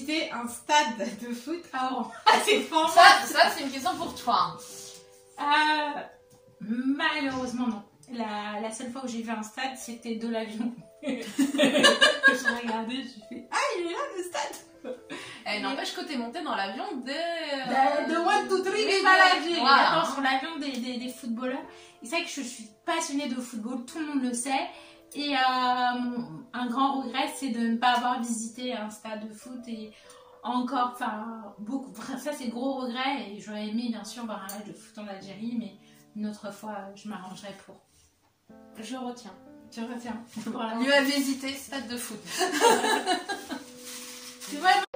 visité un stade de foot à Oran? C'est franchement... Ça c'est une question pour toi. Malheureusement non. La seule fois où j'ai vu un stade, c'était de l'avion. Je regardais, je fais ah, il est là le stade. N'empêche que t'es monté dans l'avion De 1, 2, 3, vive la vie. J'attends sur l'avion des footballeurs. Et c'est vrai que je suis passionnée de football, tout le monde le sait. Et un grand regret, c'est de ne pas avoir visité un stade de foot. Et encore, enfin, beaucoup. Ça, c'est gros regret. Et j'aurais aimé, bien sûr, voir un match de foot en Algérie. Mais une autre fois, je m'arrangerai pour. Je retiens. Je retiens. Voilà. Mieux à visiter stade de foot. Tu vois,